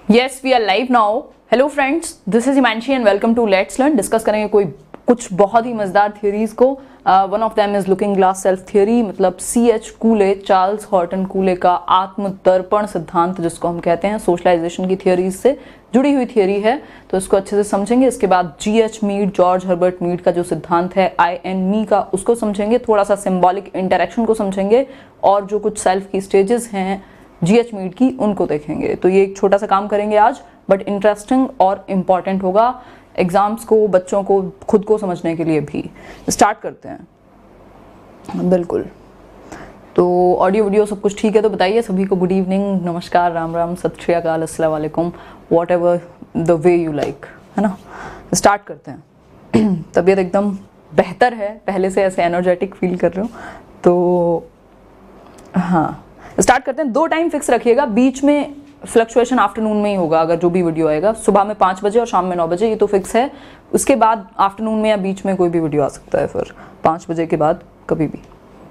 Yes, we are live now. Hello friends, this is Himanshi and welcome to Let's Learn. Discuss करेंगे कुछ बहुत ही मजेदार theories को. One of them is looking glass self theory, मतलब C.H. कूले, Charles Horton कूले का आत्मदर्पण सिद्धांत जिसको हम कहते हैं, सोशलाइजेशन की थियरीज से जुड़ी हुई थियरी है, तो इसको अच्छे से समझेंगे. इसके बाद G.H. Mead, George Herbert Mead का जो सिद्धांत है I and me का, उसको समझेंगे. थोड़ा सा सिंबॉलिक इंटरेक्शन को समझेंगे और जो कुछ सेल्फ की स्टेजेस हैं G.H. मीड की, उनको देखेंगे. तो ये एक छोटा सा काम करेंगे आज, बट इंटरेस्टिंग और इम्पॉर्टेंट होगा एग्जाम्स को, बच्चों को, खुद को समझने के लिए भी. स्टार्ट करते हैं. बिल्कुल. तो ऑडियो वीडियो सब कुछ ठीक है तो बताइए. सभी को गुड इवनिंग, नमस्कार, राम राम, सत श्री अकाल, अस्सलाम वालेकुम, whatever the way you like, है ना. स्टार्ट करते हैं. तबीयत एकदम बेहतर है, पहले से ऐसे एनर्जेटिक फील कर रहे हो. तो हाँ, स्टार्ट करते हैं. 2 टाइम फिक्स रखिएगा, बीच में फ्लक्चुएशन आफ्टरनून में ही होगा. अगर जो भी वीडियो आएगा सुबह में 5 बजे और शाम में 9 बजे, ये तो फिक्स है. उसके बाद आफ्टरनून में या बीच में कोई भी वीडियो आ सकता है, फिर 5 बजे के बाद कभी भी.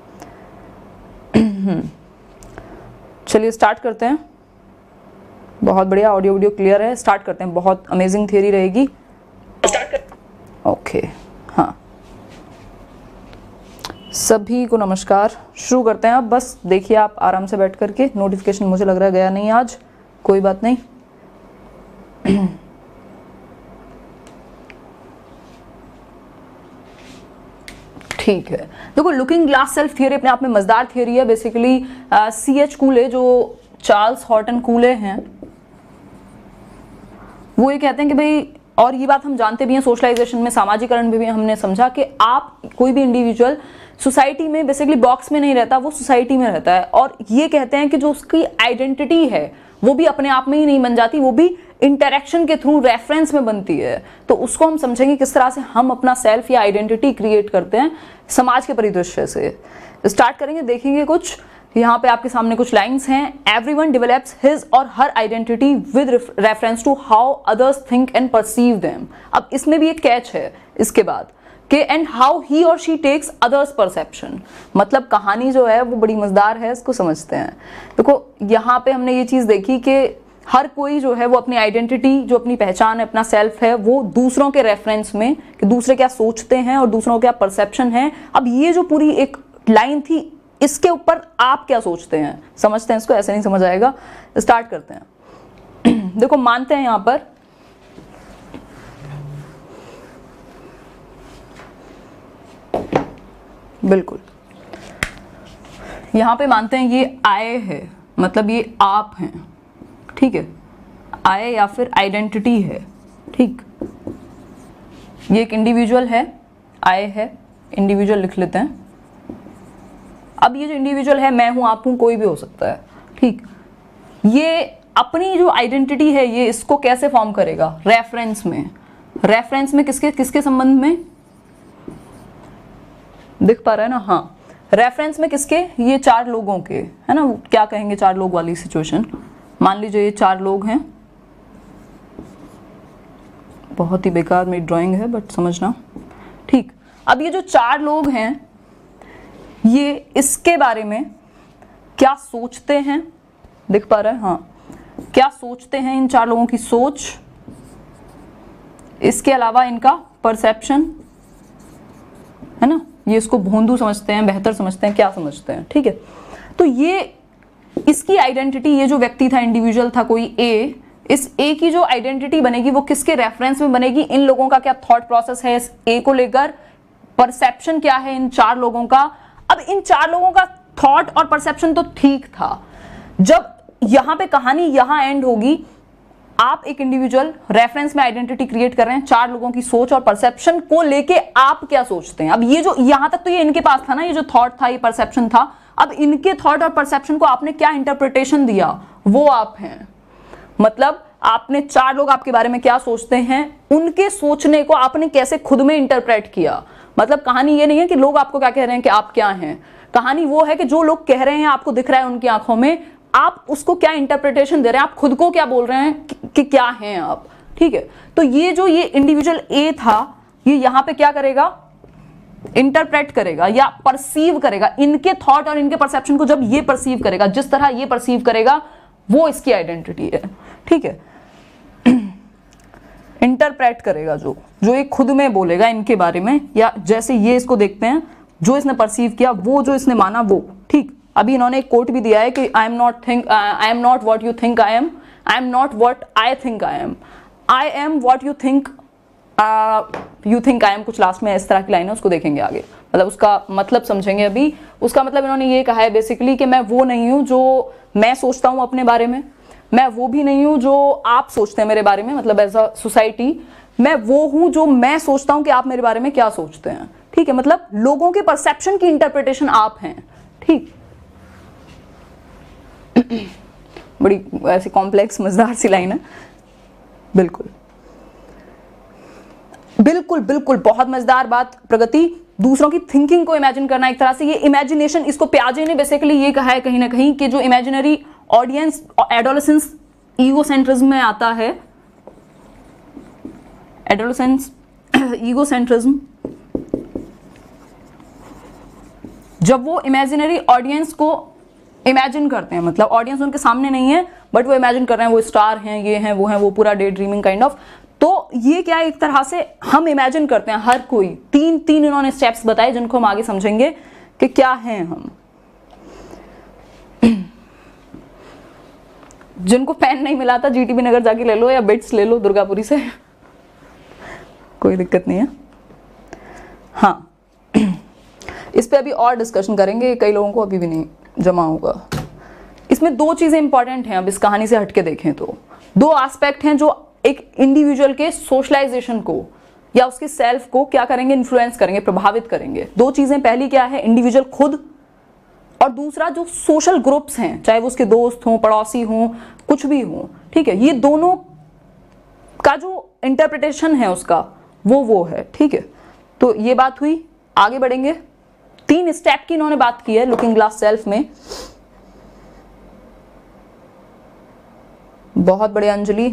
चलिए स्टार्ट करते हैं. बहुत बढ़िया, ऑडियो वीडियो क्लियर है. स्टार्ट करते हैं. बहुत अमेजिंग थियरी रहेगी. ओके. हाँ, सभी को नमस्कार. शुरू करते हैं. अब बस देखिए आप आराम से बैठ करके. नोटिफिकेशन मुझे लग रहा है गया नहीं आज, कोई बात नहीं. ठीक है. देखो, लुकिंग ग्लास सेल्फ थियरी अपने आप में मजेदार थियरी है. Basically C.H. कूले, जो चार्ल्स हॉर्टन कूले हैं, वो ये कहते हैं कि भाई, और ये बात हम जानते भी हैं सोशलाइजेशन में, सामाजिकरण में भी हमने समझा कि आप कोई भी इंडिविजुअल सोसाइटी में बेसिकली बॉक्स में नहीं रहता, वो सोसाइटी में रहता है. और ये कहते हैं कि जो उसकी आइडेंटिटी है वो भी अपने आप में ही नहीं बन जाती, वो भी इंटरेक्शन के थ्रू, रेफरेंस में बनती है. तो उसको हम समझेंगे किस तरह से हम अपना सेल्फ या आइडेंटिटी क्रिएट करते हैं समाज के परिदृश्य से. स्टार्ट करेंगे, देखेंगे कुछ. यहाँ पे आपके सामने कुछ लाइंस हैं. एवरीवन डेवलप्स हिज और her identity with reference to how others think and perceive them. अब इसमें भी एक कैच है इसके बाद कि एंड हाउ ही और शी टेक्स अदर्स परसेप्शन. मतलब कहानी जो है वो बड़ी मजेदार है, इसको समझते हैं. देखो, यहाँ पे हमने ये चीज देखी कि हर कोई जो है वो अपनी आइडेंटिटी, जो अपनी पहचान है, अपना सेल्फ है, वो दूसरों के रेफरेंस में, कि दूसरे क्या सोचते हैं और दूसरों का क्या परसेप्शन है. अब ये जो पूरी एक लाइन थी, इसके ऊपर आप क्या सोचते हैं, समझते हैं इसको. ऐसे नहीं समझ आएगा. स्टार्ट करते हैं. देखो, मानते हैं यहां पर बिल्कुल, यहां पे मानते हैं ये आय है, मतलब ये आप हैं. ठीक है, आय या फिर आइडेंटिटी है. ठीक, ये एक इंडिविजुअल है, आय है, इंडिविजुअल लिख लेते हैं. अब ये जो इंडिविजुअल है, मैं हूं, आप हूं, कोई भी हो सकता है. ठीक, ये अपनी जो आइडेंटिटी है, ये इसको कैसे फॉर्म करेगा? रेफरेंस में. रेफरेंस में किसके किसके संबंध में दिख पा रहा है ना? हाँ, रेफरेंस में किसके? ये 4 लोगों के, है ना. क्या कहेंगे 4 लोग वाली सिचुएशन. मान लीजिए ये 4 लोग हैं. बहुत ही बेकार मेरी ड्राइंग है, बट समझना. ठीक, अब ये जो 4 लोग हैं, ये इसके बारे में क्या सोचते हैं, दिख पा रहा है? हाँ, क्या सोचते हैं इन 4 लोगों की सोच. इसके अलावा इनका परसेप्शन, है ना. ये इसको भोंदू समझते हैं, बेहतर समझते हैं, क्या समझते हैं. ठीक है, तो ये इसकी आइडेंटिटी, ये जो व्यक्ति था, इंडिविजुअल था कोई ए, इस ए की जो आइडेंटिटी बनेगी वो किसके रेफरेंस में बनेगी? इन लोगों का क्या थॉट प्रोसेस है इस ए को लेकर, परसेप्शन क्या है इन 4 लोगों का. अब इन 4 लोगों का थॉट और परसेप्शन तो ठीक था. जब यहां पे कहानी यहां एंड होगी, आप एक इंडिविजुअल रेफरेंस में आइडेंटिटी क्रिएट कर रहे हैं, 4 लोगों की सोच और परसेप्शन को लेके आप क्या सोचते हैं. अब ये जो यहां तक तो ये इनके पास था ना, ये जो थॉट था, ये परसेप्शन था. अब इनके थॉट और परसेप्शन को आपने क्या इंटरप्रिटेशन दिया, वो आप हैं. मतलब आपने 4 लोग आपके बारे में क्या सोचते हैं, उनके सोचने को आपने कैसे खुद में इंटरप्रेट किया. मतलब कहानी ये नहीं है कि लोग आपको क्या कह रहे हैं कि आप क्या हैं. कहानी वो है कि जो लोग कह रहे हैं, आपको दिख रहा है उनकी आंखों में, आप उसको क्या इंटरप्रिटेशन दे रहे हैं, आप खुद को क्या बोल रहे हैं कि क्या हैं आप. ठीक है, तो ये जो ये इंडिविजुअल ए था, ये यहां पे क्या करेगा? इंटरप्रेट करेगा या परसीव करेगा. इनके थॉट और इनके परसेप्शन को जब ये परसीव करेगा, जिस तरह ये परसीव करेगा, वो इसकी आइडेंटिटी है. ठीक है, इंटरप्रेट करेगा, जो ये खुद में बोलेगा इनके बारे में, या जैसे ये इसको देखते हैं, जो इसने परसीव किया, वो जो इसने माना वो। ठीक, अभी इन्होंने एक कोट भी दिया है कि I am not what you think I am not what I think I am what you think I am. कुछ लास्ट में इस तरह की लाइन है, उसको देखेंगे आगे, मतलब उसका मतलब समझेंगे अभी। उसका मतलब इन्होंने ये कहा है बेसिकली कि मैं वो नहीं हूं जो मैं सोचता हूं अपने बारे में, मैं वो भी नहीं हूं जो आप सोचते हैं मेरे बारे में, मतलब एज अ सोसाइटी मैं वो हूं जो मैं सोचता हूं कि आप मेरे बारे में क्या सोचते हैं। ठीक है, मतलब लोगों के परसेप्शन की इंटरप्रिटेशन आप हैं। ठीक, बड़ी ऐसी कॉम्प्लेक्स मजेदार सी लाइन है। बिल्कुल बिल्कुल बिल्कुल, बहुत मजेदार बात प्रगति। दूसरों की थिंकिंग को इमेजिन करना, एक तरह से ये इमेजिनेशन, इसको पियाजे ने बेसिकली ये कहा है कहीं ना कहीं कि जो इमेजिनरी ऑडियंस एडोलेसेंस ईगोसेंट्रिज्म में आता है, एडोलेसेंस ईगोसेंट्रिज्म, जब वो इमेजिनरी ऑडियंस को इमेजिन करते हैं, मतलब ऑडियंस उनके सामने नहीं है बट वो इमेजिन कर रहे हैं वो स्टार हैं, ये हैं, वो हैं, वो पूरा डे ड्रीमिंग काइंड ऑफ। तो ये क्या है, एक तरह से हम इमेजिन करते हैं हर कोई। तीन इन्होंने स्टेप्स बताए जिनको हम आगे समझेंगे कि क्या हैं हम। जिनको पेन नहीं मिला था जीटीबी नगर जाके ले लो, या बिट्स ले लो दुर्गापुरी से, कोई दिक्कत नहीं है। हाँ, इस पे अभी और डिस्कशन करेंगे, कई लोगों को अभी भी नहीं जमा होगा। इसमें दो चीजें इंपॉर्टेंट हैं, अब इस कहानी से हटके देखें तो दो एस्पेक्ट हैं जो एक इंडिविजुअल के सोशलाइजेशन को या उसके सेल्फ को क्या करेंगे, इन्फ्लुएंस करेंगे, प्रभावित करेंगे। दो चीजें, पहली क्या है, इंडिविजुअल खुद, और दूसरा जो सोशल ग्रुप्स हैं, चाहे वो उसके दोस्त हों, पड़ोसी हों, कुछ भी हों। ठीक है, ये दोनों का जो इंटरप्रिटेशन है उसका वो है। ठीक है, तो ये बात हुई। आगे बढ़ेंगे, 3 स्टेप की इन्होंने बात की है लुकिंग ग्लास सेल्फ में। बहुत बड़े अंजलि,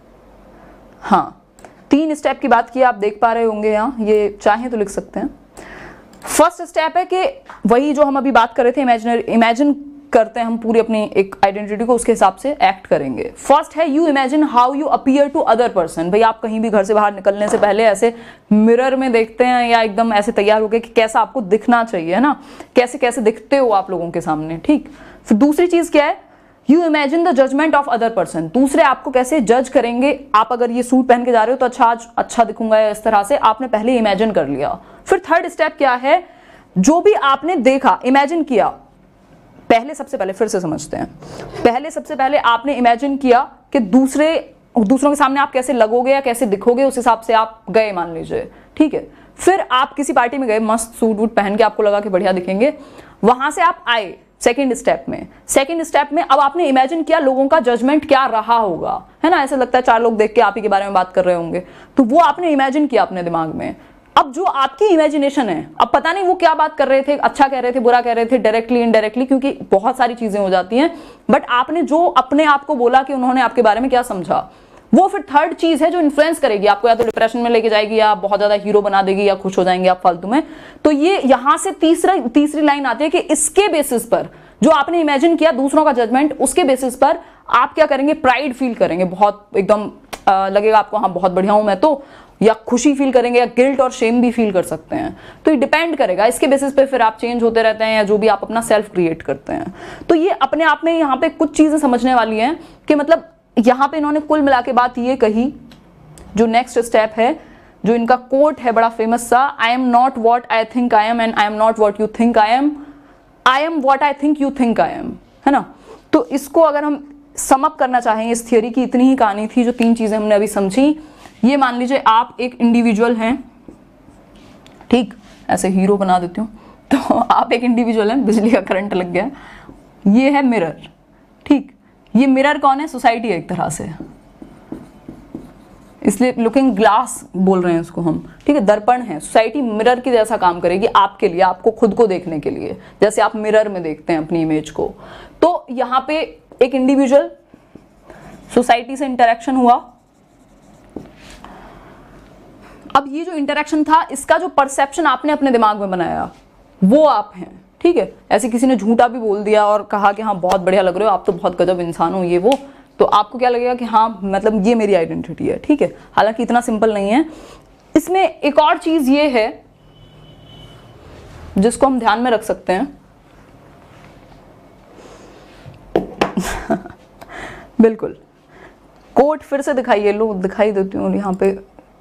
हाँ 3 स्टेप की बात की, आप देख पा रहे होंगे यहाँ, ये चाहें तो लिख सकते हैं। फर्स्ट स्टेप है कि वही जो हम अभी बात कर रहे थे, इमेजिन करते हैं हम पूरी अपनी एक आइडेंटिटी को, उसके हिसाब से एक्ट करेंगे। फर्स्ट है you imagine how you appear to other person. भाई आप कहीं भी घर से बाहर निकलने से पहले ऐसे मिरर में देखते हैं या एकदम ऐसे तैयार होके कि कैसा आपको दिखना चाहिए, है ना, कैसे कैसे दिखते हो आप लोगों के सामने। ठीक, फिर दूसरी चीज क्या है, you imagine the judgement of other person. दूसरे आपको कैसे जज करेंगे, आप अगर ये सूट पहन के जा रहे हो तो अच्छा आज अच्छा दिखूंगा, इस तरह से आपने पहले इमेजिन कर लिया। फिर थर्ड स्टेप क्या है, जो भी आपने देखा, इमेजिन किया, पहले सबसे पहले फिर से समझते हैं, पहले सबसे पहले आपने इमेजिन किया कि दूसरों के सामने आप कैसे लगोगे या कैसे दिखोगे, उस हिसाब से आप गए मान लीजिए। ठीक है, फिर आप किसी पार्टी में गए, मस्त सूट वूट पहन के, आपको लगा कि बढ़िया दिखेंगे, वहां से आप आए सेकंड स्टेप में अब आपने इमेजिन किया लोगों का जजमेंट क्या रहा होगा, है ना, ऐसा लगता है 4 लोग देख के आप ही के बारे में बात कर रहे होंगे, तो वो आपने इमेजिन किया अपने दिमाग में। अब जो आपकी इमेजिनेशन है, अब पता नहीं वो क्या बात कर रहे थे, अच्छा कह रहे थे, बुरा कह रहे थे, डायरेक्टली इनडायरेक्टली, क्योंकि बहुत सारी चीजें हो जाती हैं, बट आपने जो अपने आप को बोला कि उन्होंने आपके बारे में क्या समझा, वो फिर थर्ड चीज है जो इन्फ्लुएंस करेगी आपको, या तो डिप्रेशन में लेके जाएगी, या बहुत ज्यादा हीरो बना देगी, या खुश हो जाएंगे आप फालतू में। तो ये यहां से तीसरी लाइन आती है कि इसके बेसिस पर जो आपने इमेजिन किया दूसरों का जजमेंट, उसके बेसिस पर आप क्या करेंगे, प्राइड फील करेंगे, बहुत एकदम लगेगा आपको हाँ बहुत बढ़िया हूं मैं तो, या खुशी फील करेंगे, या गिल्ट और शेम भी फील कर सकते हैं। तो ये डिपेंड करेगा, इसके बेसिस पे फिर आप चेंज होते रहते हैं, या जो भी आप अपना सेल्फ क्रिएट करते हैं। तो ये अपने आप में यहाँ पे कुछ चीजें समझने वाली हैं कि मतलब यहाँ पे इन्होंने कुल मिला के बात ये कही, जो नेक्स्ट स्टेप है, जो इनका कोट है बड़ा फेमस सा, I am not what I think I am and I am not what you think I am what I think you think I am, है ना। तो इसको अगर हम सम अप करना चाहें, इस थियोरी की इतनी ही कहानी थी, जो 3 चीजें हमने अभी समझी। ये मान लीजिए आप एक इंडिविजुअल हैं, ठीक, ऐसे हीरो बना देती हूँ, तो आप एक इंडिविजुअल हैं, बिजली का करंट लग गया, ये है मिरर। ठीक, ये मिरर कौन है, सोसाइटी है एक तरह से, इसलिए लुकिंग ग्लास बोल रहे हैं इसको हम। ठीक है, दर्पण है, सोसाइटी मिरर की जैसा काम करेगी आपके लिए, आपको खुद को देखने के लिए, जैसे आप मिरर में देखते हैं अपनी इमेज को। तो यहाँ पे एक इंडिविजुअल, सोसाइटी से इंटरेक्शन हुआ। अब ये जो इंटरेक्शन था, इसका जो परसेप्शन आपने अपने दिमाग में बनाया, वो आप हैं। ठीक है, ऐसे किसी ने झूठा भी बोल दिया और कहा कि हाँ बहुत बढ़िया लग रहे हो, आप तो बहुत गजब इंसान हो, ये वो, तो आपको क्या लगेगा कि हाँ मतलब ये मेरी आइडेंटिटी है, ठीक है। हालांकि इतना सिंपल नहीं है। इसमें एक और चीज ये है जिसको हम ध्यान में रख सकते हैं बिल्कुल, कोट फिर से दिखाइए, लो दिखाई देती हूँ यहाँ पे।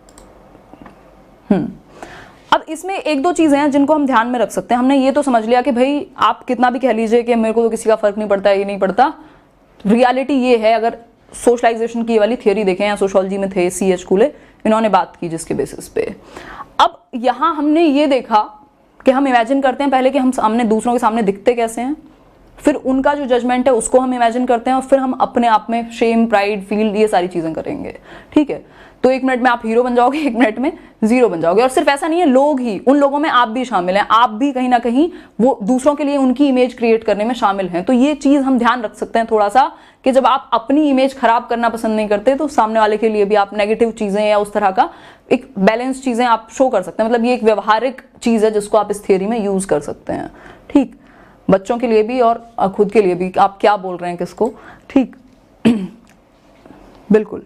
अब इसमें एक दो चीजें हैं जिनको हम ध्यान में रख सकते हैं। हमने ये तो समझ लिया कि भाई आप कितना भी कह लीजिए कि मेरे को तो किसी का फर्क नहीं पड़ता, ये नहीं पड़ता, रियलिटी ये है। अगर सोशलाइजेशन की वाली थियोरी देखें या सोशोलॉजी में थे CH कूले, इन्होंने बात की जिसके बेसिस पे। अब यहाँ हमने ये देखा कि हम इमेजिन करते हैं पहले कि हम सामने दूसरों के सामने दिखते कैसे हैं, फिर उनका जो जजमेंट है उसको हम इमेजिन करते हैं, और फिर हम अपने आप में शेम, प्राइड, फील, ये सारी चीजें करेंगे, ठीक है। तो 1 मिनट में आप हीरो बन जाओगे, 1 मिनट में जीरो बन जाओगे। और सिर्फ ऐसा नहीं है, लोग ही, उन लोगों में आप भी शामिल हैं, आप भी कहीं ना कहीं वो दूसरों के लिए उनकी इमेज क्रिएट करने में शामिल हैं। तो ये चीज हम ध्यान रख सकते हैं थोड़ा सा कि जब आप अपनी इमेज खराब करना पसंद नहीं करते तो सामने वाले के लिए भी आप नेगेटिव चीजें या उस तरह का एक बैलेंस चीजें आप शो कर सकते हैं। मतलब ये एक व्यवहारिक चीज है जिसको आप इस थियरी में यूज कर सकते हैं, ठीक। बच्चों के लिए भी और खुद के लिए भी, आप क्या बोल रहे हैं किसको, ठीक बिल्कुल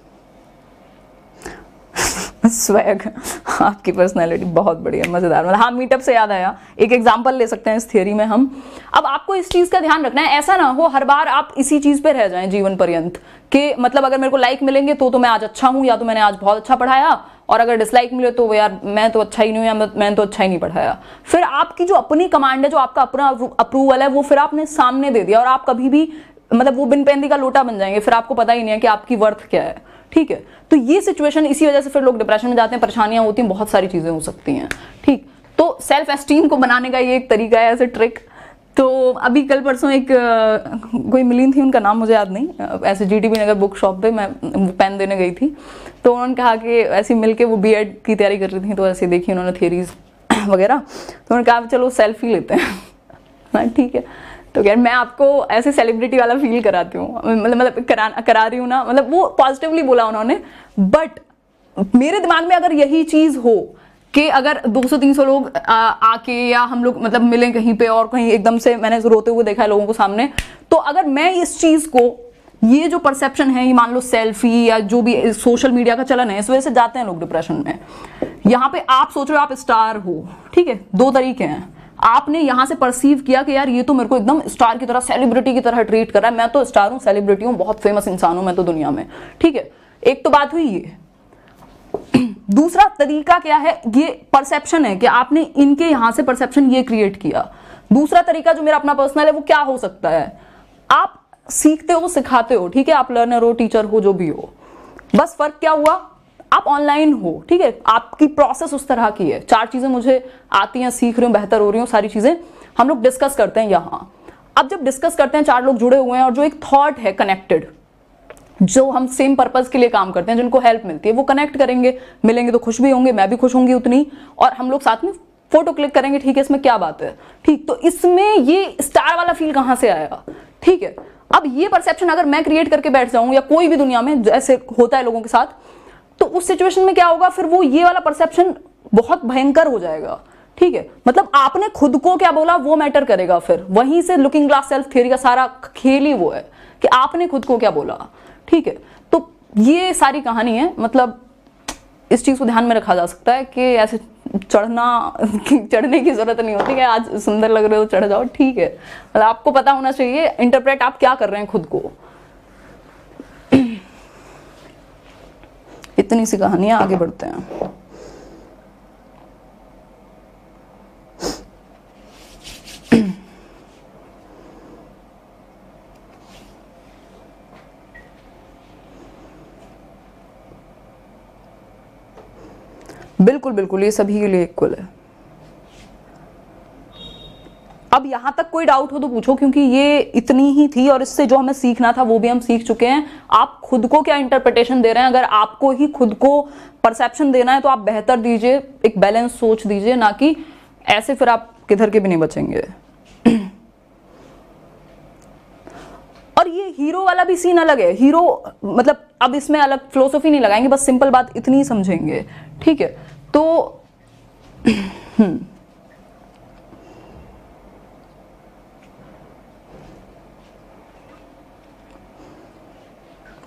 स्वैग, आपकी पर्सनैलिटी बहुत बढ़िया, मजेदार। मतलब हाँ, मीटअप से याद आया, एक एग्जांपल ले सकते हैं इस थियरी में हम। अब आपको इस चीज का ध्यान रखना है, ऐसा ना हो हर बार आप इसी चीज पे रह जाएं जीवन पर्यंत कि मतलब अगर मेरे को लाइक मिलेंगे तो मैं आज अच्छा हूं, या तो मैंने आज बहुत अच्छा पढ़ाया, और अगर डिसलाइक मिले तो यार मैं तो अच्छा ही नहीं हूं, या मैंने तो अच्छा ही नहीं पढ़ाया। फिर आपकी जो अपनी कमांड है, जो आपका अपना अप्रूवल है, वो फिर आपने सामने दे दिया, और आप कभी भी मतलब वो बिन पेंदी का लोटा बन जाएंगे, फिर आपको पता ही नहीं है कि आपकी वर्थ क्या है, ठीक है। तो ये सिचुएशन, इसी वजह से फिर लोग डिप्रेशन में जाते हैं, परेशानियां होती हैं, बहुत सारी चीजें हो सकती हैं, ठीक। तो सेल्फ एस्टीम को बनाने का ये एक तरीका है, ऐसे ट्रिक। तो अभी कल परसों एक कोई मिली थी, उनका नाम मुझे याद नहीं, ऐसे GTB नगर बुक शॉप पे मैं पेन देने गई थी, तो उन्होंने कहा कि ऐसे मिलके वो B.Ed की तैयारी कर रही थी, तो ऐसे देखी उन्होंने थियरीज वगैरह, तो उन्होंने कहा चलो सेल्फी लेते हैं ठीक है। तो यार मैं आपको ऐसे सेलिब्रिटी वाला फील कराती हूँ, मतलब करा रही हूँ ना, मतलब वो पॉजिटिवली बोला उन्होंने। बट मेरे दिमाग में अगर यही चीज हो कि अगर 200-300 लोग आके या हम लोग मतलब मिलें कहीं पे, और कहीं एकदम से मैंने रोते हुए देखा है लोगों को सामने, तो अगर मैं इस चीज को, ये जो परसेप्शन है, ये मान लो सेल्फी या जो भी सोशल मीडिया का चलन है, इस वजह से जाते हैं लोग डिप्रेशन में। यहाँ पे आप सोच रहे हो आप स्टार हो, ठीक है, 2 तरीके हैं। आपने यहां से परसीव किया कि यार ये तो मेरे को एकदम स्टार की तरह, सेलिब्रिटी की तरह ट्रीट कर रहा है, मैं तो स्टार हूं, सेलिब्रिटी हूं, बहुत फेमस इंसान हूं मैं तो दुनिया में, ठीक है। एक तो बात हुई ये। दूसरा तरीका क्या है, ये परसेप्शन है कि आपने इनके यहां से परसेप्शन ये क्रिएट किया। दूसरा तरीका जो मेरा अपना पर्सनल है, वो क्या हो सकता है, आप सीखते हो, सिखाते हो, ठीक है, आप लर्नर हो, टीचर हो, जो भी हो, बस फर्क क्या हुआ, आप ऑनलाइन हो, ठीक है, आपकी प्रोसेस उस तरह की है। 4 चीजें मुझे आती हैं, सीख रही हूँ, बेहतर हो रही हूँ, सारी चीजें हम लोग डिस्कस करते हैं यहाँ। अब जब डिस्कस करते हैं, 4 लोग जुड़े हुए हैं, और जो एक थॉट है कनेक्टेड, जो हम सेम पर्पस के लिए काम करते हैं, जिनको हेल्प मिलती है, वो कनेक्ट करेंगे, मिलेंगे तो खुश भी होंगे, मैं भी खुश होंगी उतनी, और हम लोग साथ में फोटो क्लिक करेंगे, ठीक है, इसमें क्या बात है, ठीक। तो इसमें ये स्टार वाला फील कहां से आएगा, ठीक है। अब ये परसेप्शन अगर मैं क्रिएट करके बैठ जाऊं, या कोई भी दुनिया में जैसे होता है लोगों के साथ, तो उस सिचुएशन में क्या होगा, फिर वो ये वाला परसेप्शन बहुत भयंकर हो जाएगा, ठीक है। मतलब आपने खुद को क्या बोला वो मैटर करेगा। फिर वहीं से लुकिंग ग्लास सेल्फ थ्योरी का सारा खेल ही वो है कि आपने खुद को क्या बोला, ठीक है। तो ये सारी कहानी है, मतलब इस चीज को ध्यान में रखा जा सकता है कि ऐसे चढ़ने की जरूरत नहीं होती कि आज सुंदर लग रहे हो चढ़ जाओ, ठीक है। मतलब आपको पता होना चाहिए इंटरप्रेट आप क्या कर रहे हैं खुद को। इतनी सी कहानियां, आगे बढ़ते हैं। बिल्कुल बिल्कुल, ये सभी के लिए इक्वल है। अब यहां तक कोई डाउट हो तो पूछो, क्योंकि ये इतनी ही थी, और इससे जो हमें सीखना था वो भी हम सीख चुके हैं। आप खुद को क्या इंटरप्रिटेशन दे रहे हैं, अगर आपको ही खुद को परसेप्शन देना है तो आप बेहतर दीजिए, एक बैलेंस सोच दीजिए, ना कि ऐसे फिर आप किधर के भी नहीं बचेंगे। और ये हीरो वाला भी सीन अलग है। हीरो मतलब अब इसमें अलग फिलोसफी नहीं लगाएंगे, बस सिंपल बात इतनी ही समझेंगे, ठीक है। तो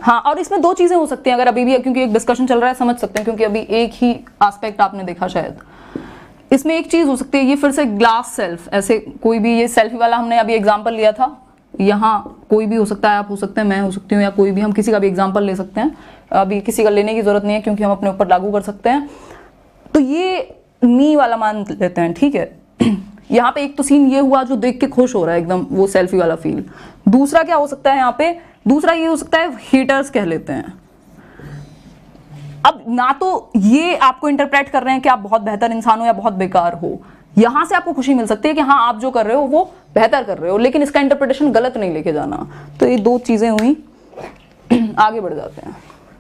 हाँ, और इसमें दो चीजें हो सकती हैं अगर अभी भी, क्योंकि एक डिस्कशन चल रहा है, समझ सकते हैं, क्योंकि अभी एक ही एस्पेक्ट आपने देखा शायद। इसमें एक चीज हो सकती है, ये फिर से ग्लास सेल्फ, ऐसे कोई भी, ये सेल्फी वाला हमने अभी एग्जांपल लिया था, यहाँ कोई भी हो सकता है, आप हो सकते हैं, मैं हो सकती हूँ, या कोई भी, हम किसी का भी एग्जांपल ले सकते हैं। अभी किसी का लेने की जरूरत नहीं है क्योंकि हम अपने ऊपर लागू कर सकते हैं। तो ये मी वाला मान लेते हैं, ठीक है। यहाँ पे एक तो सीन ये हुआ जो देख के खुश हो रहा है एकदम, वो सेल्फी वाला फील। दूसरा क्या हो सकता है यहाँ पे, दूसरा ये हो सकता है हेटर्स कह लेते हैं। अब ना तो ये आपको इंटरप्रेट कर रहे हैं कि आप बहुत बेहतर इंसान हो या बहुत बेकार हो, यहां से आपको खुशी मिल सकती है कि हाँ आप जो कर रहे हो वो बेहतर कर रहे हो, लेकिन इसका इंटरप्रिटेशन गलत नहीं लेके जाना। तो ये दो चीजें हुई। आगे बढ़ जाते हैं।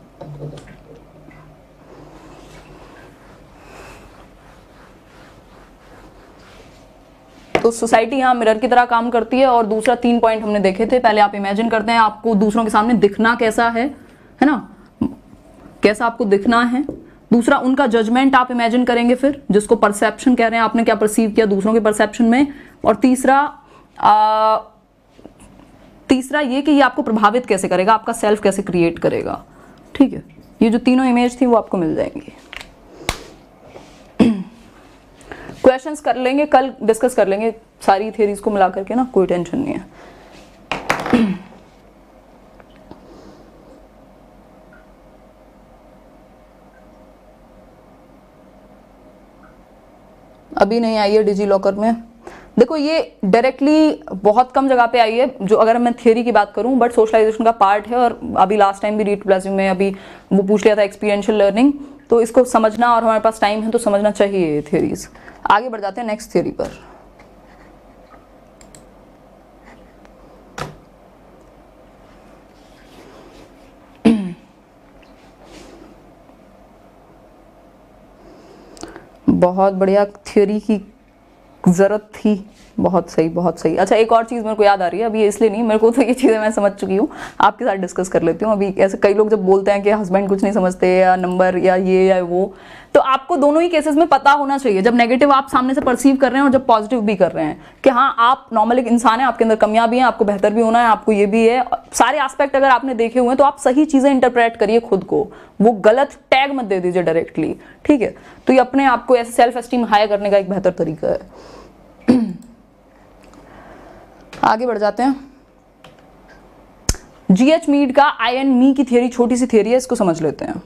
तो सोसाइटी यहाँ मिरर की तरह काम करती है, और दूसरा 3 पॉइंट हमने देखे थे। पहले आप इमेजिन करते हैं आपको दूसरों के सामने दिखना कैसा है ना, कैसा आपको दिखना है। दूसरा उनका जजमेंट आप इमेजिन करेंगे फिर, जिसको परसेप्शन कह रहे हैं, आपने क्या परसीव किया दूसरों के परसेप्शन में। और तीसरा ये कि ये आपको प्रभावित कैसे करेगा, आपका सेल्फ कैसे क्रिएट करेगा, ठीक है। ये जो तीनों इमेज थी वो आपको मिल जाएंगी। क्वेश्चंस कर लेंगे, कल डिस्कस कर लेंगे सारी थियरीज को मिला करके ना, कोई टेंशन नहीं है। अभी नहीं आई है डिजी लॉकर में। देखो ये डायरेक्टली बहुत कम जगह पे आई है, जो अगर मैं थियरी की बात करूं, बट सोशलाइजेशन का पार्ट है। और अभी लास्ट टाइम भी रीड में अभी वो पूछ लिया था एक्सपीरियंशियल लर्निंग, तो इसको समझना, और हमारे पास टाइम है तो समझना चाहिए ये थियरीज। आगे बढ़ जाते हैं नेक्स्ट थियरी पर। बहुत बढ़िया थियरी की जरूरत थी, बहुत सही बहुत सही। अच्छा एक और चीज़ मेरे को याद आ रही है, अभी इसलिए नहीं, मेरे को तो ये चीज़ें मैं समझ चुकी हूँ, आपके साथ डिस्कस कर लेती हूँ। अभी ऐसे कई लोग जब बोलते हैं कि हस्बैंड कुछ नहीं समझते, या नंबर, या ये या वो, तो आपको दोनों ही केसेस में पता होना चाहिए, जब नेगेटिव आप सामने से परसीव कर रहे हैं और जब पॉजिटिव भी कर रहे हैं, कि हाँ आप नॉर्मल एक इंसान है, आपके अंदर कमियां भी हैं, आपको बेहतर भी होना है, आपको ये भी है। सारे एस्पेक्ट अगर आपने देखे हुए हैं तो आप सही चीज़ें इंटरप्रेट करिए खुद को, वो गलत टैग मत दे दीजिए डायरेक्टली, ठीक है। तो ये अपने आप को ऐसे सेल्फ एस्टीम हाई करने का एक बेहतर तरीका है। आगे बढ़ जाते हैं। जीएच मीड का आई एंड मी की थियरी, छोटी सी थियरी है, इसको समझ लेते हैं।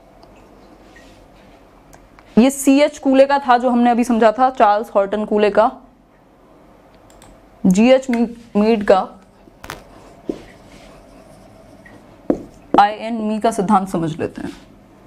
ये सीएच कूले का था जो हमने अभी समझा था, चार्ल्स हॉर्टन कूले का। जीएच मीड का आई एंड मी का सिद्धांत समझ लेते हैं।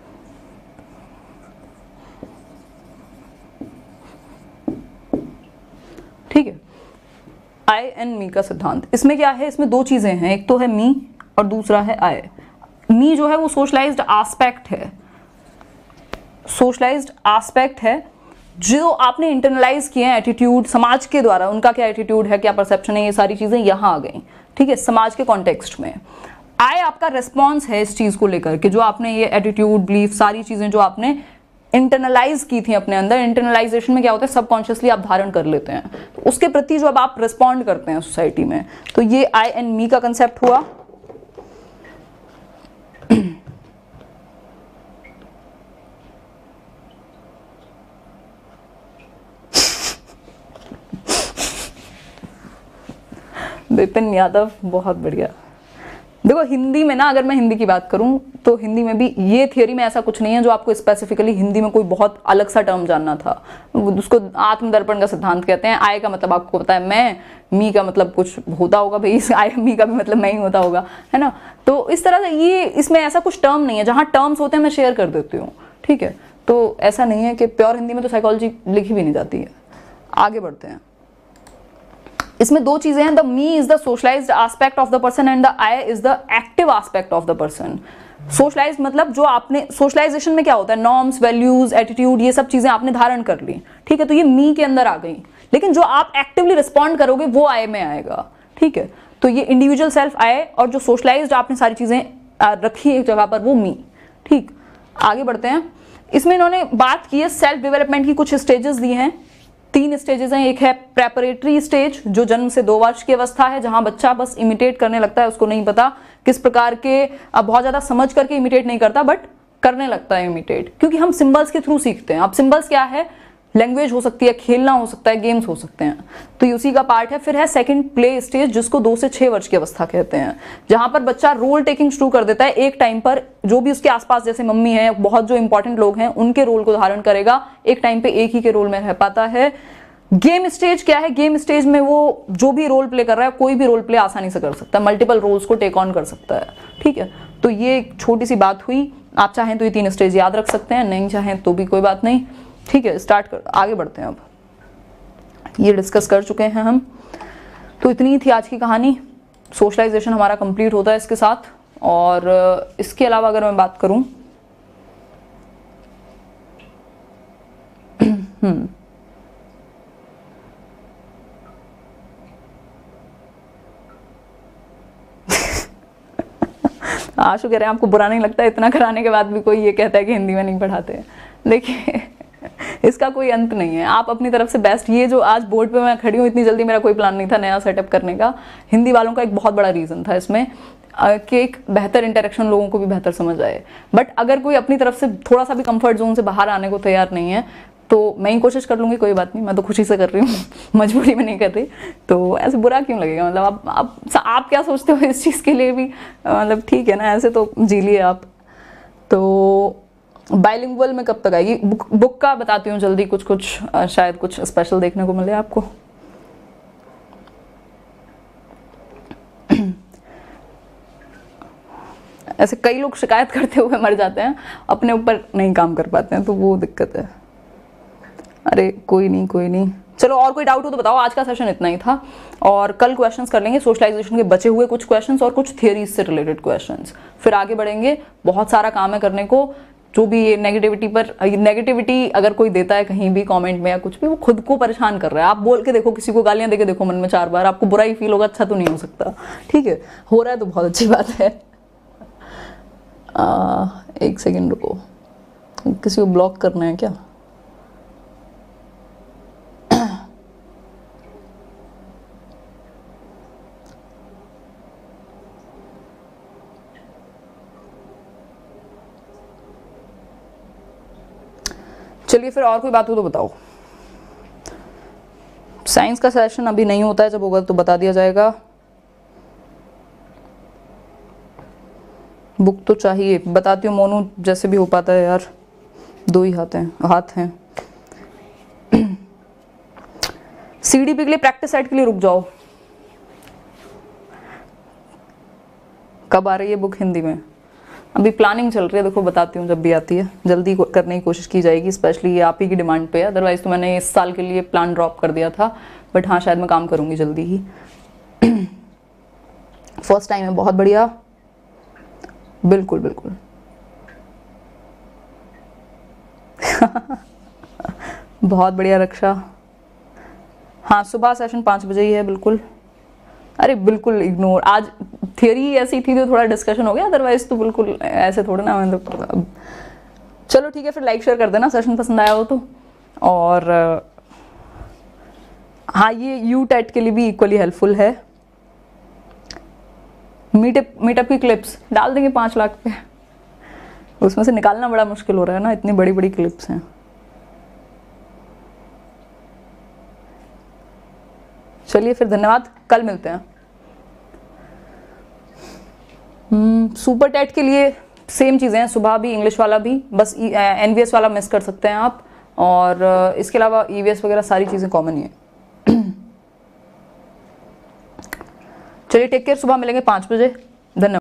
ठीक है, आई एंड मी का सिद्धांत, इसमें क्या है, इसमें दो चीजें हैं, एक तो है मी और दूसरा है आई। मी जो है वो सोशलाइज्ड एस्पेक्ट है, सोशलाइज्ड एस्पेक्ट है जो आपने इंटरनलाइज किए हैं एटीट्यूड समाज के द्वारा, उनका क्या एटीट्यूड है, क्या परसेप्शन है, ये सारी चीजें यहां आ गई, ठीक है, समाज के कॉन्टेक्स्ट में। आई आपका रिस्पॉन्स है इस चीज को लेकर कि जो आपने ये एटीट्यूड, बिलीफ, सारी चीजें जो आपने इंटरनलाइज की थी अपने अंदर। इंटरनलाइजेशन में क्या होता है, सबकॉन्शियसली आप धारण कर लेते हैं, तो उसके प्रति जो अब आप रिस्पॉन्ड करते हैं सोसाइटी में, तो ये आई एंड मी का कंसेप्ट हुआ। विपिन यादव, बहुत बढ़िया। देखो हिंदी में ना, अगर मैं हिंदी की बात करूं तो हिंदी में भी ये थियरी में ऐसा कुछ नहीं है जो आपको स्पेसिफिकली हिंदी में कोई बहुत अलग सा टर्म जानना था। उसको आत्मदर्पण का सिद्धांत कहते हैं। आय का मतलब आपको पता है मैं, मी का मतलब कुछ होता होगा भाई, आय मी का भी मतलब मैं ही होता होगा, है ना। तो इस तरह से ये, इसमें ऐसा कुछ टर्म नहीं है, जहाँ टर्म्स होते हैं मैं शेयर कर देती हूँ, ठीक है। तो ऐसा नहीं है कि प्योर हिंदी में तो साइकोलॉजी लिखी भी नहीं जाती है। आगे बढ़ते हैं। इसमें दो चीजें हैं, the me is the socialised aspect of the person and the I is the active aspect of the person. Socialise मतलब जो आपने, सोशलाइजेशन में क्या होता है, नॉर्म्स, वैल्यूज, एटीट्यूड, ये सब चीजें आपने धारण कर ली, ठीक है, तो ये मी के अंदर आ गई। लेकिन जो आप एक्टिवली रिस्पॉन्ड करोगे वो आई में आएगा, ठीक है। तो ये इंडिविजुअल सेल्फ आए, और जो सोशलाइज्ड आपने सारी चीजें रखी एक जगह पर वो मी, ठीक। आगे बढ़ते हैं। इसमें इन्होंने बात की है सेल्फ डेवलपमेंट की, कुछ स्टेजेस दी हैं, 3 स्टेजेस हैं। एक है प्रेपरेटरी स्टेज जो जन्म से 2 वर्ष की अवस्था है, जहां बच्चा बस इमिटेट करने लगता है, उसको नहीं पता किस प्रकार के, अब बहुत ज्यादा समझ करके इमिटेट नहीं करता बट करने लगता है इमिटेट, क्योंकि हम सिंबल्स के थ्रू सीखते हैं। अब सिंबल्स क्या है, लैंग्वेज हो सकती है, खेलना हो सकता है, गेम्स हो सकते हैं, तो ये उसी का पार्ट है। फिर है सेकंड प्ले स्टेज जिसको 2 से 6 वर्ष की अवस्था कहते हैं, जहां पर बच्चा रोल टेकिंग शुरू कर देता है। एक टाइम पर जो भी उसके आसपास जैसे मम्मी है, बहुत जो इंपॉर्टेंट लोग हैं उनके रोल को धारण करेगा, एक टाइम पे एक ही के रोल में रह पाता है। गेम स्टेज क्या है, गेम स्टेज में वो जो भी रोल प्ले कर रहा है, कोई भी रोल प्ले आसानी से कर सकता है, मल्टीपल रोल्स को टेक ऑन कर सकता है, ठीक है। तो ये एक छोटी सी बात हुई, आप चाहें तो ये 3 स्टेज याद रख सकते हैं, नहीं चाहें तो भी कोई बात नहीं, ठीक है। स्टार्ट कर, आगे बढ़ते हैं। अब ये डिस्कस कर चुके हैं हम, तो इतनी ही थी आज की कहानी। सोशलाइजेशन हमारा कंप्लीट होता है इसके साथ। और इसके अलावा अगर मैं बात करूं, आशु कह रहे हैं आपको बुरा नहीं लगता इतना कराने के बाद भी कोई ये कहता है कि हिंदी में नहीं पढ़ाते हैं। देखिए इसका कोई अंत नहीं है, आप अपनी तरफ से बेस्ट, ये जो आज बोर्ड पे मैं खड़ी हूँ, इतनी जल्दी मेरा कोई प्लान नहीं था नया सेटअप करने का। हिंदी वालों का एक बहुत बड़ा रीज़न था इसमें कि एक बेहतर इंटरेक्शन, लोगों को भी बेहतर समझ आए। बट अगर कोई अपनी तरफ से थोड़ा सा भी कंफर्ट जोन से बाहर आने को तैयार नहीं है तो मैं ही कोशिश कर लूँगी, कोई बात नहीं, मैं तो खुशी से कर रही हूँ मजबूरी में नहीं कर रही, तो ऐसे बुरा क्यों लगेगा। मतलब आप क्या सोचते हो इस चीज़ के लिए भी, मतलब ठीक है ना, ऐसे तो जी लिए आप। तो बाइलिंगुअल में कब तक आएगी बुक का बताती हूँ जल्दी, कुछ शायद कुछ स्पेशल देखने को मिले आपको। ऐसे कई लोग शिकायत करते हुए मर जाते हैं, अपने ऊपर नहीं काम कर पाते हैं, तो वो दिक्कत है। अरे कोई नहीं, चलो और कोई डाउट हो तो बताओ। आज का सेशन इतना ही था, और कल क्वेश्चंस कर लेंगे सोशलाइजेशन के बचे हुए कुछ क्वेश्चंस और कुछ थियरीज से रिलेटेड क्वेश्चंस, फिर आगे बढ़ेंगे। बहुत सारा काम है करने को। जो भी ये नेगेटिविटी अगर कोई देता है कहीं भी कमेंट में या कुछ भी, वो खुद को परेशान कर रहा है। आप बोल के देखो, किसी को गालियां देके देखो मन में 4 बार, आपको बुरा ही फील होगा, अच्छा तो नहीं हो सकता, ठीक है। हो रहा है तो बहुत अच्छी बात है। एक सेकेंड रुको, किसी को ब्लॉक करना है क्या? चलिए फिर और कोई बात हो तो बताओ। साइंस का सेशन अभी नहीं होता है, जब होगा तो बता दिया जाएगा। बुक तो चाहिए, बताती हूँ मोनू, जैसे भी हो पाता है यार, 2 ही हाथ हैं। सीडीपी के लिए प्रैक्टिस सेट के लिए रुक जाओ, कब आ रही है बुक हिंदी में? अभी प्लानिंग चल रही है, देखो बताती हूँ जब भी आती है, जल्दी करने की कोशिश की जाएगी, स्पेशली ये आप ही की डिमांड पे है। अदरवाइज तो मैंने इस साल के लिए प्लान ड्रॉप कर दिया था, बट हाँ शायद मैं काम करूँगी जल्दी ही। फर्स्ट टाइम है, बहुत बढ़िया, बिल्कुल बहुत बढ़िया रक्षा। हाँ सुबह सेशन 5 बजे ही है, बिल्कुल। अरे बिल्कुल इग्नोर, आज थियरी ऐसी थी तो थोड़ा डिस्कशन हो गया, अदरवाइज तो बिल्कुल ऐसे थोड़ा ना, मतलब चलो ठीक है, फिर लाइक शेयर कर देना सेशन पसंद आया हो तो। और हाँ ये यूटेट के लिए भी इक्वली हेल्पफुल है। मीटअप की क्लिप्स डाल देंगे 5 लाख पे, उसमें से निकालना बड़ा मुश्किल हो रहा है ना, इतनी बड़ी बड़ी क्लिप्स हैं। चलिए फिर धन्यवाद, कल मिलते हैं। सुपर टेट के लिए सेम चीज़ें हैं, सुबह भी इंग्लिश वाला भी, बस एनवीएस वाला मिस कर सकते हैं आप, और इसके अलावा ईवीएस वगैरह सारी चीज़ें कॉमन ही है। चलिए टेक केयर, सुबह मिलेंगे 5 बजे, धन्यवाद।